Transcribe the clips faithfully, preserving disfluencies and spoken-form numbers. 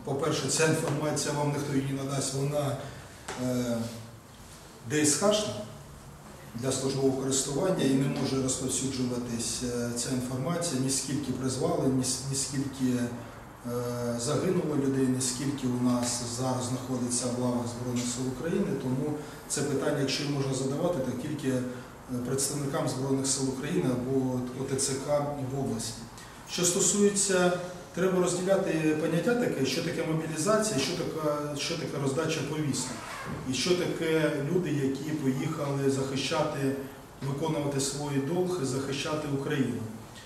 По-перше, ця інформація вам ніхто її не надасть, вона е, ДСХ-шна для службового користування і не може розповсюджуватись ця інформація, ні скільки призвали, ні, ні скільки е, загинуло людей, ні скільки у нас зараз знаходиться в лавах Збройних сил України. Тому це питання, якщо можна задавати, то тільки представникам Збройних сил України або ОТЦК в області. Що стосується, треба розділяти поняття таке, що таке мобілізація, що таке, що таке роздача повісток. І що таке люди, які поїхали захищати, виконувати свій долг і захищати Україну.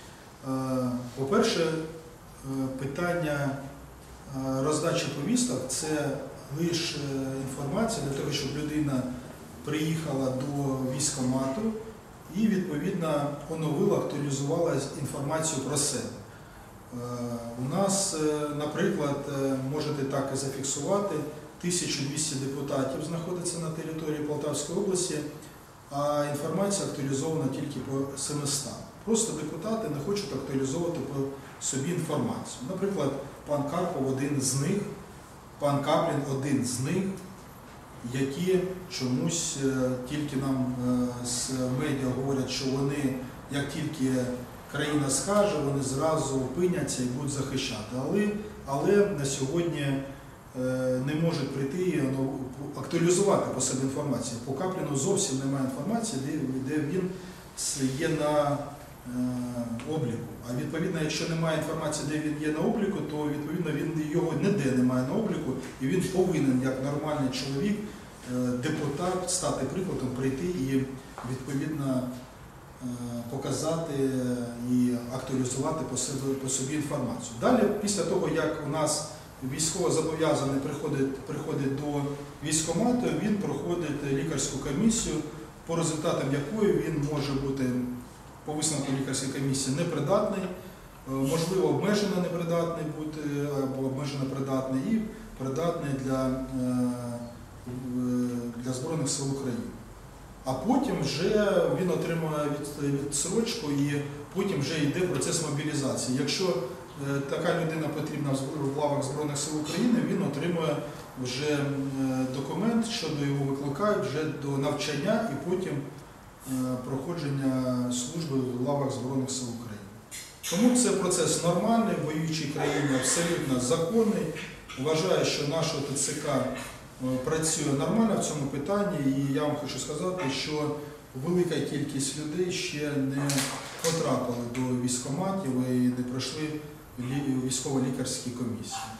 По-перше, питання роздачі повісток – це лише інформація для того, щоб людина приїхала до військкомату і, відповідно, оновила, актуалізувала інформацію про себе. У нас, наприклад, можете так і зафіксувати, тисяча двісті депутатів знаходиться на території Полтавської області, а інформація актуалізована тільки по семистам. Просто депутати не хочуть актуалізовувати по собі інформацію. Наприклад, пан Карпов один з них, пан Каплін один з них, які чомусь тільки нам з медіа говорять, що вони, як тільки країна скаже, вони зразу опиняться і будуть захищати. Але, але на сьогодні не можуть прийти і актуалізувати по собі інформацію. По Капліну зовсім немає інформації, де, де він є на обліку. А відповідно, якщо немає інформації, де він є на обліку, то відповідно він його ніде немає на обліку, і він повинен, як нормальний чоловік, депутат, стати прикладом, прийти і відповідно показати і актуалізувати по собі, по собі інформацію. Далі, після того, як у нас військовозобов'язаний приходить, приходить до військкомату, він проходить лікарську комісію, по результатам якої він може бути по висновку лікарської комісії непридатний, можливо, обмежено непридатний бути, або обмежено придатний і придатний для, для Збройних сил України. А потім вже він отримує відсрочку і потім вже йде процес мобілізації. Якщо така людина потрібна в лавах Збройних сил України, він отримує вже документ, що до його викликають вже до навчання і потім проходження служби в лавах Збройних сил України. Тому це процес нормальний, в воюючій країні абсолютно законний. Вважаю, що наш ОТЦК працює нормально в цьому питанні, і я вам хочу сказати, що велика кількість людей ще не потрапили до військкоматів і не пройшли військово-лікарські комісії.